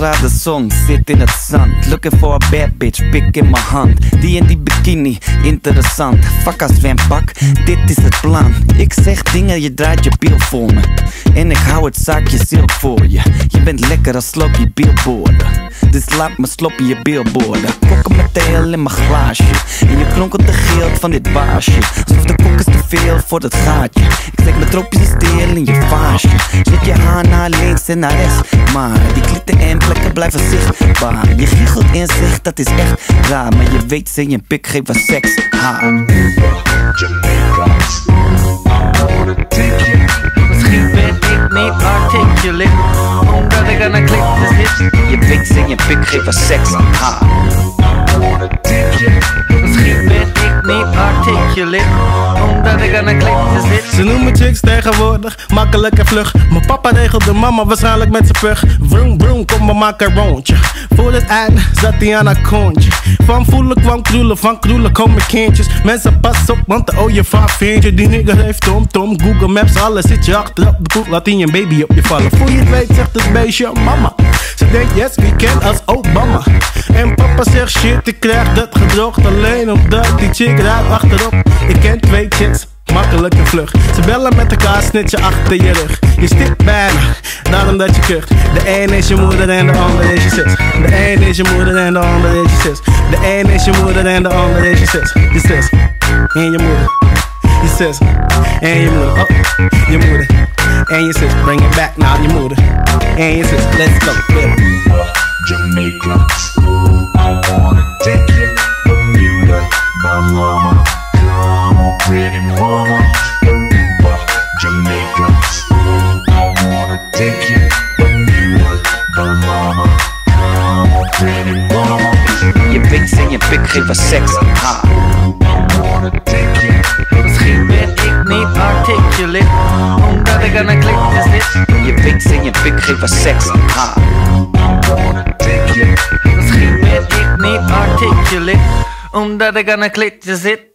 graden zon, zit in het zand. Looking for a bad bitch, pik in mijn hand. Die in die bikini, interessant. Fuck als zwempak, dit is het plan. Ik zeg dingen, je draait je bil voor me. En ik hou het zaakje zilk voor je. Je bent lekker als sloppy billboarden. Dus laat me sloppy je billboarden. Kokken met teel in mijn glaasje. En je kronkelt de geld van dit baasje. Alsof de kok is te veel voor het gaatje. Ik steek mijn tropische steel in je vaasje. Zet je haar naar links en naar rechts. Maar die klieten en plekken blijven zichtbaar. Je giechelt en zegt dat is echt raar. Maar je weet ze je pik geven seks haar. Misschien ben ik niet articulate, omdat ik aan een klitten zit. Je weet ze je pik geven seks haar. Misschien ben ik niet articulate, omdat ik aan een klitten zit. Ze noemen chicks tegenwoordig makkelijk en vlug. Mijn papa regelde mama waarschijnlijk met zijn pug. Vroom vroom, kom maar maak een rondje. Voor het einde zat hij aan haar kontje. Van voelen kwam kroelen, van kroelen komen kindjes. Mensen pas op, want de ooievaar vind je. Die nigger heeft tom, Google Maps, alles zit je achterop de poep. Laat hij een baby op je vallen. Voor je het weet zegt het beestje mama. Ze denkt yes, we can als Obama. En papa zegt shit, ik krijg dat gedroogd alleen omdat die chick rijdt achterop. Ik ken 2 chicks, makkelijk en vlug. Ze bellen met elkaar, snitje achter je rug. Je stikt bijna, daarom dat je kucht. De een is je moeder en de ander is je zus. De een is je moeder en de ander is je zus. De een is je moeder en de ander is je zus. Je zus en je moeder. Je zus en je moeder. Oh, je moeder en je zus. Bring it back now, je moeder en je zus. Let's go, Jamaicans, I wanna take you Bermuda, Bahama, come on pretty mama. Jamaicans, I wanna take you Bermuda, Bahama, come on pretty mama. Je weet ze je pik geven seks haar. I wanna take you. Misschien ben ik niet articulate, omdat ik aan een klitten zit. Je weet ze je pik geven seks haar. Misschien ben ik niet articulate, omdat ik aan een klitten zit.